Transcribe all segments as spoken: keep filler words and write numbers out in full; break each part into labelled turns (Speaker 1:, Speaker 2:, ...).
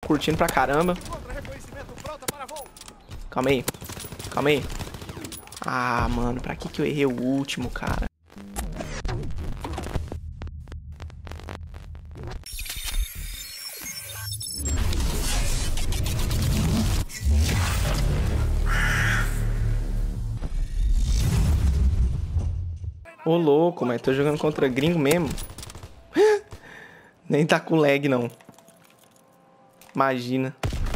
Speaker 1: curtindo pra caramba. Calma aí. Calma aí. Ah, mano, pra que que eu errei o último, cara? Ô, louco, mas tô jogando contra gringo mesmo. Nem tá com lag, não. Imagina.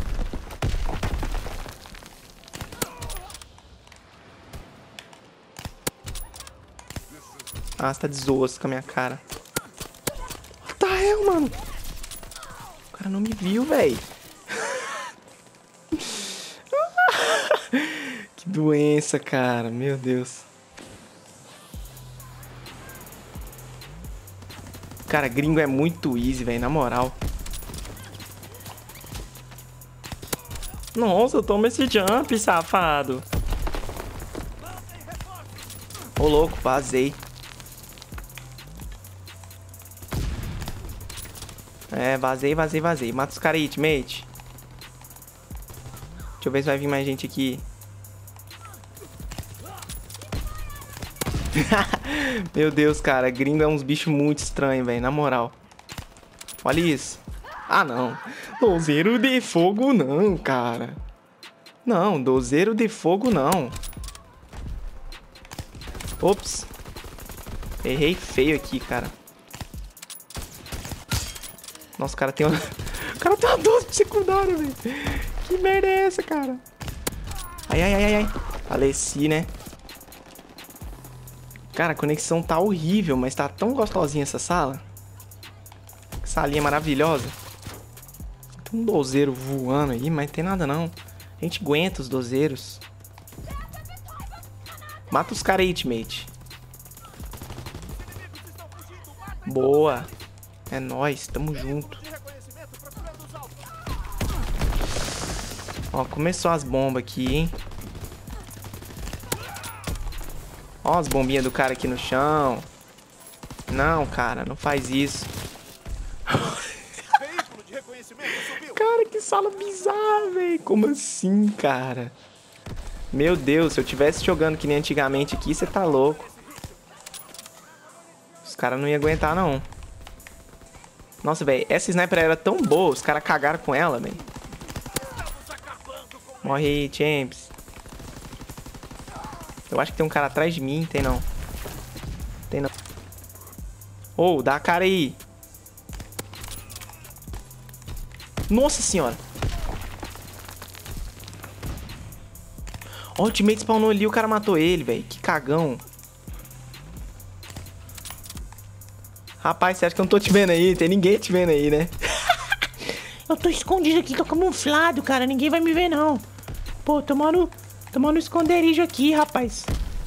Speaker 1: Ah, você tá de zoas com a minha cara. What the hell, mano? O cara não me viu, velho. Que doença, cara. Meu Deus. Cara, gringo é muito easy, velho, na moral. Nossa, toma esse jump, safado. Ô, louco, vazei. É, vazei, vazei, vazei. Mata os caras aí, teammate. Deixa eu ver se vai vir mais gente aqui. Meu Deus, cara. Gringo é uns bichos muito estranhos, velho. Na moral. Olha isso. Ah, não. Dozeiro de fogo não, cara. Não, dozeiro de fogo não. Ops. Errei feio aqui, cara. Nossa, o cara tem uma... O cara tem uma doze de secundária, velho. Que merda é essa, cara? Ai, ai, ai, ai, ai. Faleci, né? Cara, a conexão tá horrível, mas tá tão gostosinha essa sala. Que salinha maravilhosa. Tem um dozeiro voando aí, mas tem nada não. A gente aguenta os dozeiros. Mata os caras aí, teammate. Boa. É nóis, tamo junto. Ó, começou as bombas aqui, hein? Ó as bombinhas do cara aqui no chão. Não, cara, não faz isso. Cara, que sala bizarra, velho. Como assim, cara? Meu Deus, se eu tivesse jogando que nem antigamente aqui, você tá louco. Os caras não iam aguentar, não. Nossa, velho, essa sniper era tão boa, os caras cagaram com ela, velho. Morre aí, champs. Eu acho que tem um cara atrás de mim, tem não. Tem não. Ô, oh, dá a cara aí. Nossa senhora. Ó, oh, o teammate spawnou ali, o cara matou ele, velho. Que cagão. Rapaz, você acha que eu não tô te vendo aí? Tem ninguém te vendo aí, né?
Speaker 2: Eu tô escondido aqui, tô camuflado, cara. Ninguém vai me ver, não. Pô, tomando, tomando esconderijo aqui, rapaz.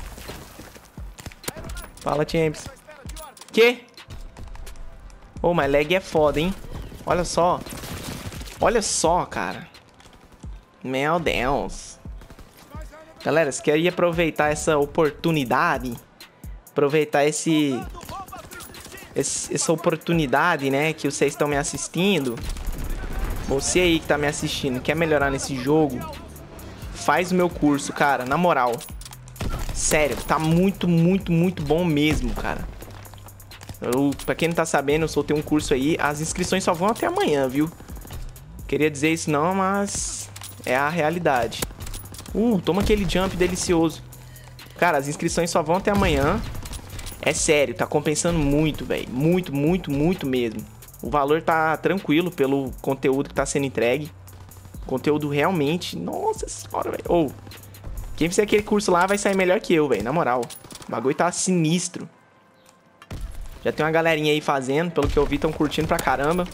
Speaker 1: Fala, champs. Que? Ô, oh, mas lag é foda, hein? Olha só. Olha só, cara. Meu Deus. Galera, se queria aproveitar essa oportunidade, aproveitar esse, esse essa oportunidade, né, que vocês estão me assistindo. Você aí que tá me assistindo, quer melhorar nesse jogo, faz o meu curso, cara, na moral. Sério, tá muito, muito, muito bom mesmo, cara. Eu, pra quem não tá sabendo, eu soltei um curso aí. As inscrições só vão até amanhã, viu? Queria dizer isso não, mas é a realidade. Uh, toma aquele jump delicioso. Cara, as inscrições só vão até amanhã. É sério, tá compensando muito, velho. Muito, muito, muito mesmo. O valor tá tranquilo pelo conteúdo que tá sendo entregue. Conteúdo realmente... Nossa senhora, velho. Ou, quem fizer aquele curso lá vai sair melhor que eu, velho. Na moral. O bagulho tá sinistro. Já tem uma galerinha aí fazendo. Pelo que eu vi, tão curtindo pra caramba.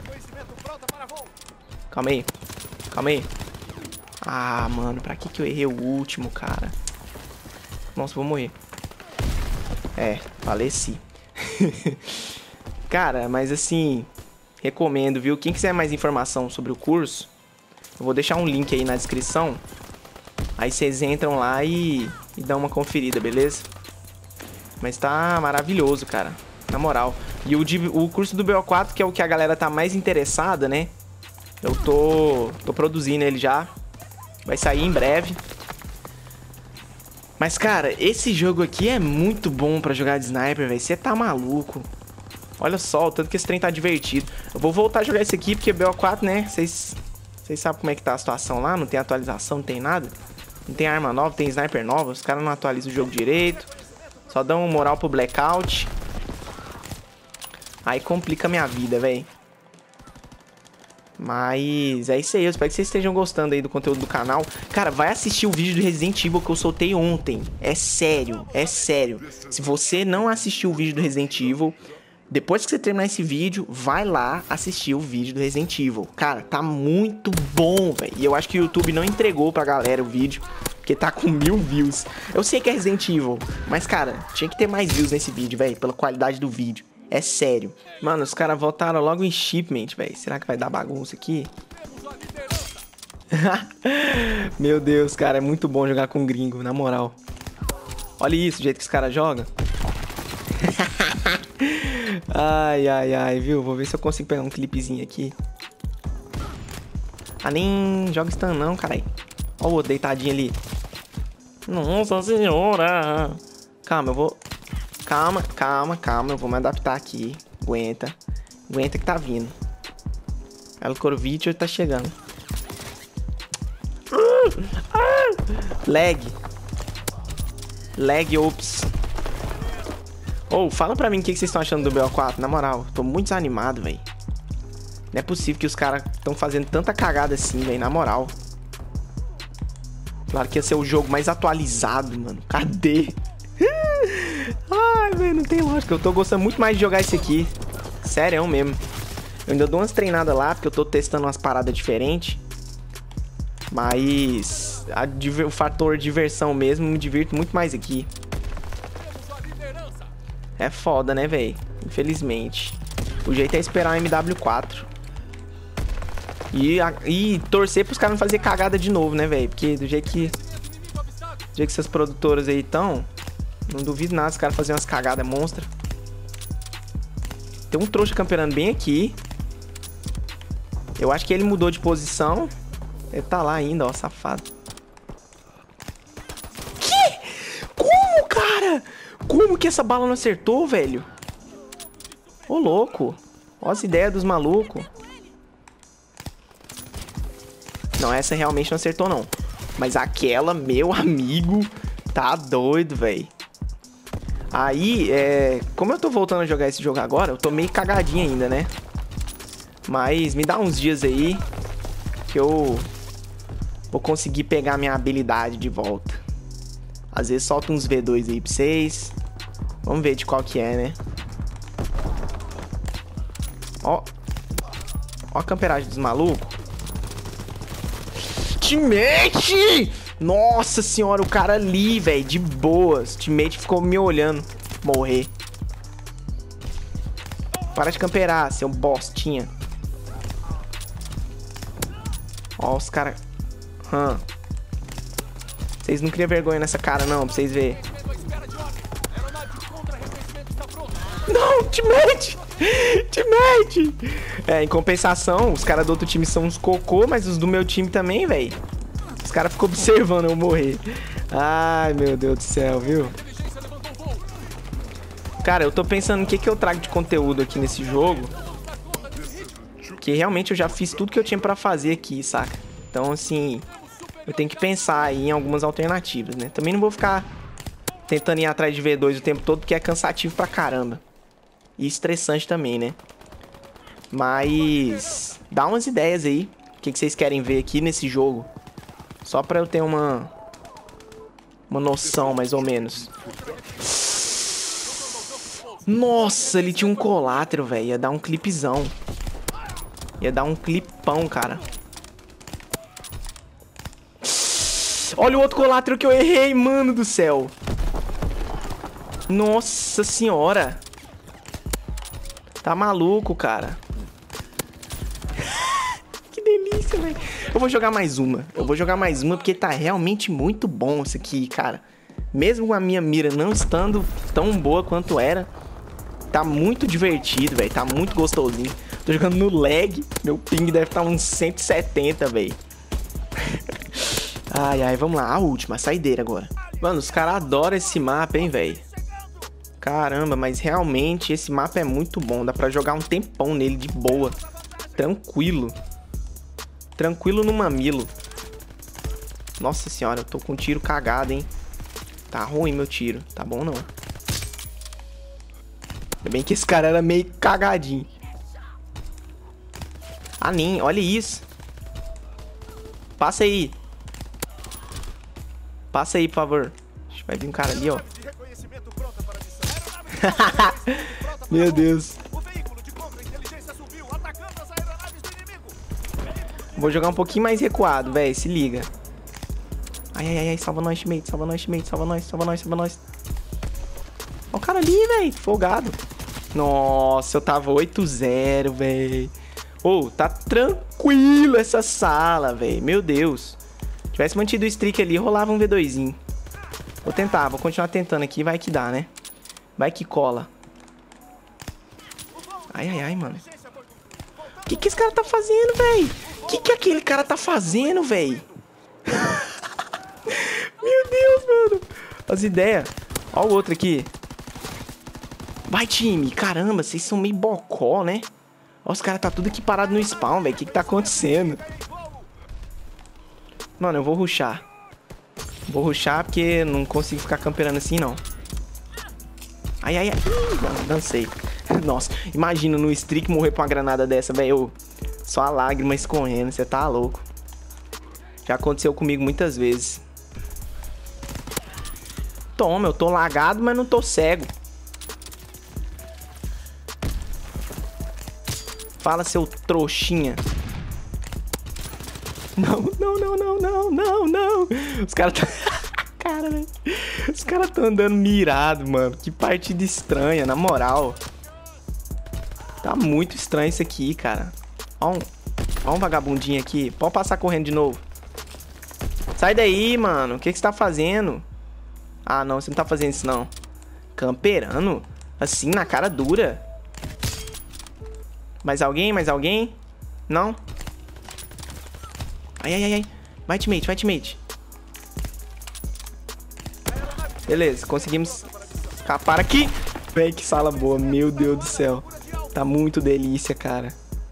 Speaker 1: Calma aí. Calma aí. Ah, mano. Pra que que eu errei o último, cara? Nossa, vou morrer. É, faleci. Cara, mas assim... Recomendo, viu? Quem quiser mais informação sobre o curso... Eu vou deixar um link aí na descrição. Aí vocês entram lá e, e dão uma conferida, beleza? Mas tá maravilhoso, cara. Na moral. E o, o curso do B O quatro, que é o que a galera tá mais interessada, né? Eu tô, tô produzindo ele já. Vai sair em breve. Mas, cara, esse jogo aqui é muito bom pra jogar de sniper, velho. Você tá maluco. Olha só, o tanto que esse trem tá divertido. Eu vou voltar a jogar esse aqui, porque B O quatro, né? Vocês sabem como é que tá a situação lá. Não tem atualização, não tem nada. Não tem arma nova, tem sniper nova. Os caras não atualizam o jogo direito. Só dão moral pro Blackout. Aí complica a minha vida, velho. Mas é isso aí, eu espero que vocês estejam gostando aí do conteúdo do canal. Cara, vai assistir o vídeo do Resident Evil que eu soltei ontem. É sério, é sério. Se você não assistiu o vídeo do Resident Evil, depois que você terminar esse vídeo, vai lá assistir o vídeo do Resident Evil. Cara, tá muito bom, velho. E eu acho que o YouTube não entregou pra galera o vídeo, porque tá com mil views. Eu sei que é Resident Evil, mas, cara, tinha que ter mais views nesse vídeo, velho, pela qualidade do vídeo. É sério. Mano, os caras votaram logo em shipment, velho. Será que vai dar bagunça aqui? Meu Deus, cara. É muito bom jogar com gringo, na moral. Olha isso, o jeito que os caras jogam. Ai, ai, ai, viu? Vou ver se eu consigo pegar um clipezinho aqui. Ah, nem joga stun não, carai. Ó o outro deitadinho ali. Nossa senhora. Calma, eu vou... Calma, calma, calma. Eu vou me adaptar aqui. Aguenta. Aguenta que tá vindo. El Corvitcher tá chegando. Uh, ah, lag. Lag, ops. Ô, oh, fala pra mim o que, que vocês estão achando do B O quatro. Na moral, tô muito desanimado, velho. Não é possível que os caras estão fazendo tanta cagada assim, velho. Na moral. Claro que ia ser o jogo mais atualizado, mano. Cadê? Ai, velho, não tem lógica. Eu tô gostando muito mais de jogar esse aqui. Sério mesmo. Eu ainda dou umas treinadas lá, porque eu tô testando umas paradas diferentes. Mas a, o fator diversão mesmo, me divirto muito mais aqui. É foda, né, velho? Infelizmente. O jeito é esperar o M W quatro. E, a, e torcer pros caras não fazer cagada de novo, né, velho? Porque do jeito que... Do jeito que essas produtoras aí estão... Não duvido nada os caras fazerem umas cagadas monstras. Tem um trouxa camperando bem aqui. Eu acho que ele mudou de posição. Ele tá lá ainda, ó, safado. Que? Como, cara? Como que essa bala não acertou, velho? Ô, louco. Ó as ideias dos malucos. Não, essa realmente não acertou, não. Mas aquela, meu amigo, tá doido, velho. Aí, é... como eu tô voltando a jogar esse jogo agora, eu tô meio cagadinho ainda, né? Mas me dá uns dias aí que eu vou conseguir pegar minha habilidade de volta. Às vezes solta uns V dois aí pra vocês. Vamos ver de qual que é, né? Ó. Ó a camperagem dos malucos. Teammate! Nossa senhora, o cara ali, velho, de boas. O teammate ficou me olhando morrer. Para de camperar, seu bostinha. Ó, os caras... Hum. Vocês não criam vergonha nessa cara, não, pra vocês verem. Não, teammate! Teammate! É, em compensação, os caras do outro time são uns cocô, mas os do meu time também, velho. Os caras ficam observando eu morrer. Ai, meu Deus do céu, viu? Cara, eu tô pensando o que, que eu trago de conteúdo aqui nesse jogo. Que realmente eu já fiz tudo que eu tinha pra fazer aqui, saca? Então, assim, eu tenho que pensar aí em algumas alternativas, né? Também não vou ficar tentando ir atrás de V dois o tempo todo, porque é cansativo pra caramba. E estressante também, né? Mas dá umas ideias aí. O que, que vocês querem ver aqui nesse jogo? Só pra eu ter uma... Uma noção, mais ou menos. Nossa, ele tinha um colátero, velho. Ia dar um clipezão. Ia dar um clipão, cara. Olha o outro colátero que eu errei, mano do céu. Nossa senhora. Tá maluco, cara. Que delícia, velho. Eu vou jogar mais uma. Eu vou jogar mais uma porque tá realmente muito bom isso aqui, cara. Mesmo a minha mira não estando tão boa quanto era, tá muito divertido, velho. Tá muito gostosinho. Tô jogando no lag. Meu ping deve estar uns cento e setenta, velho. Ai, ai, vamos lá. A última, a saideira agora. Mano, os caras adoram esse mapa, hein, velho. Caramba, mas realmente esse mapa é muito bom. Dá pra jogar um tempão nele de boa. Tranquilo. Tranquilo no mamilo. Nossa senhora, eu tô com um tiro cagado, hein. Tá ruim meu tiro. Tá bom, não. Ainda bem que esse cara era meio cagadinho. Ah, nem. Olha isso. Passa aí. Passa aí, por favor. Vai vir um cara ali, ó. Meu Deus. Vou jogar um pouquinho mais recuado, velho. Se liga. Ai, ai, ai, salva nós, mate, salva nós, mate, salva nós, salva nós, salva nós. Olha o cara ali, velho, folgado. Nossa, eu tava oito zero, velho. Ô, oh, tá tranquilo essa sala, velho. Meu Deus. Se tivesse mantido o streak ali, rolava um V doisinho. Vou tentar, vou continuar tentando aqui, vai que dá, né? Vai que cola. Ai, ai, ai, mano. O que que esse cara tá fazendo, velho? O que que aquele cara tá fazendo, velho? Meu Deus, mano. As ideias. Ó o outro aqui. Vai, time. Caramba, vocês são meio bocó, né? Ó, os caras tá tudo aqui parado no spawn, velho. O que que tá acontecendo? Mano, eu vou rushar. Vou rushar porque não consigo ficar camperando assim, não. Ai, ai, ai. Ih, mano, dancei. Nossa, imagina no streak morrer pra uma granada dessa, velho. Só a lágrima escorrendo. Você tá louco. Já aconteceu comigo muitas vezes. Toma, eu tô lagado, mas não tô cego. Fala, seu trouxinha. Não, não, não, não, não, não, não. Os caras tá... Cara, velho. Os caras tão andando mirado, mano. Que partida estranha, na moral. Tá muito estranho isso aqui, cara. Ó um, ó um vagabundinho aqui. Pode passar correndo de novo. Sai daí, mano. O que que você tá fazendo? Ah, não. Você não tá fazendo isso, não. Camperando? Assim, na cara dura. Mais alguém? Mais alguém? Não? Ai, ai, ai, ai. Vai, teammate. Vai, teammate. Beleza. Conseguimos escapar aqui. Véi, que sala boa. Meu Deus do céu. Tá muito delícia, cara.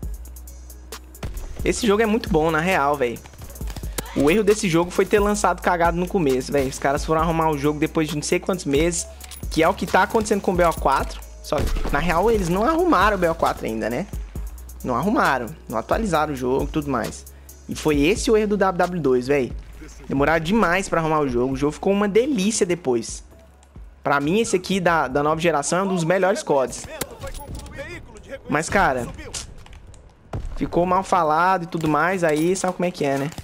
Speaker 1: Esse jogo é muito bom, na real, velho. O erro desse jogo foi ter lançado cagado no começo, velho. Os caras foram arrumar o jogo depois de não sei quantos meses, que é o que tá acontecendo com o B O quatro. Só que, na real, eles não arrumaram o B O quatro ainda, né? Não arrumaram. Não atualizaram o jogo e tudo mais. E foi esse o erro do W W dois, velho. Demoraram demais pra arrumar o jogo. O jogo ficou uma delícia depois. Pra mim, esse aqui da, da nova geração é um dos melhores C O Ds. Mas, cara, ficou mal falado e tudo mais, aí sabe como é que é, né?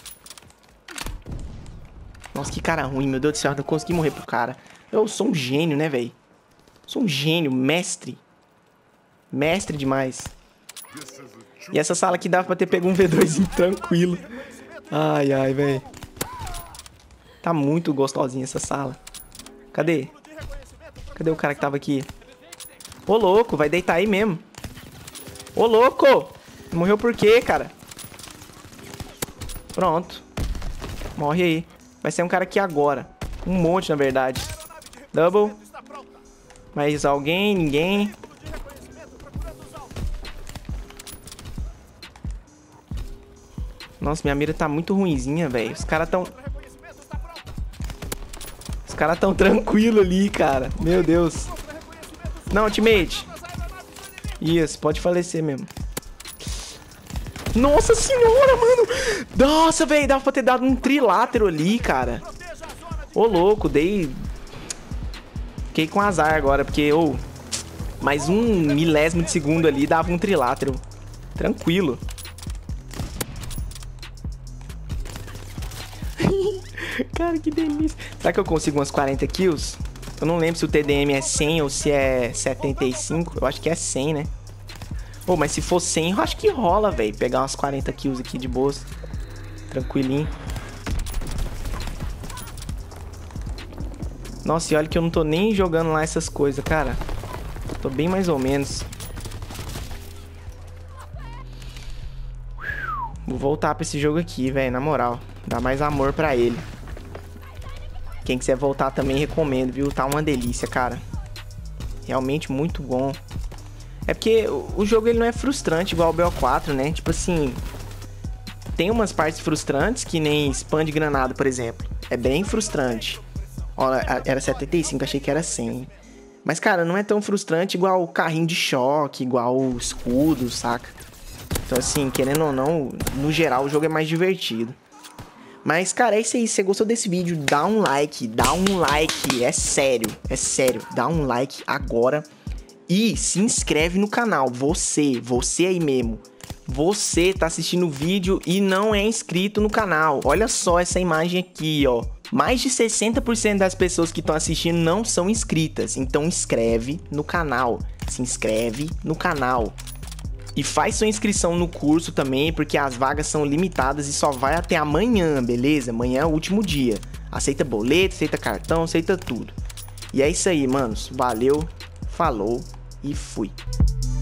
Speaker 1: Nossa, que cara ruim, meu Deus do céu, eu não consegui morrer pro cara. Eu sou um gênio, né, velho? Sou um gênio, mestre. Mestre demais. E essa sala aqui dava pra ter pego um V dois tranquilo. Ai, ai, velho. Tá muito gostosinha essa sala. Cadê? Cadê o cara que tava aqui? Ô, louco, vai deitar aí mesmo. Ô, louco! Morreu por quê, cara? Pronto. Morre aí. Vai ser um cara aqui agora. Um monte, na verdade. Double. Mais alguém? Ninguém? Nossa, minha mira tá muito ruinzinha, velho. Os caras tão... Os caras tão tranquilos ali, cara. Meu Deus. Não, teammate. Isso, pode falecer mesmo. Nossa senhora, mano. Nossa, velho, dava pra ter dado um trilátero ali, cara. Ô, louco, dei... Fiquei com azar agora, porque, ô... mais um milésimo de segundo ali dava um trilátero. Tranquilo. Cara, que delícia. Será que eu consigo umas quarenta kills? Eu não lembro se o T D M é cem ou se é setenta e cinco. Eu acho que é cem, né? Pô, mas se for cem, eu acho que rola, velho. Pegar umas quarenta kills aqui de boas. Tranquilinho. Nossa, e olha que eu não tô nem jogando lá essas coisas, cara. Tô bem mais ou menos. Vou voltar pra esse jogo aqui, velho, na moral. Dá mais amor pra ele. Quem quiser voltar também recomendo, viu? Tá uma delícia, cara. Realmente muito bom. É porque o jogo ele não é frustrante igual o B O quatro, né? Tipo assim, tem umas partes frustrantes que nem spam de granada, por exemplo. É bem frustrante. Olha, era setenta e cinco, achei que era cem. Mas, cara, não é tão frustrante igual o carrinho de choque, igual o escudo, saca? Então, assim, querendo ou não, no geral, o jogo é mais divertido. Mas, cara, é isso aí. Se você gostou desse vídeo, dá um like, dá um like. É sério, é sério. Dá um like agora. E se inscreve no canal. Você, você aí mesmo. Você tá assistindo o vídeo e não é inscrito no canal. Olha só essa imagem aqui, ó. Mais de sessenta por cento das pessoas que estão assistindo não são inscritas. Então inscreve no canal. Se inscreve no canal. E faz sua inscrição no curso também, porque as vagas são limitadas e só vai até amanhã, beleza? Amanhã é o último dia. Aceita boleto, aceita cartão, aceita tudo. E é isso aí, manos. Valeu, falou e fui.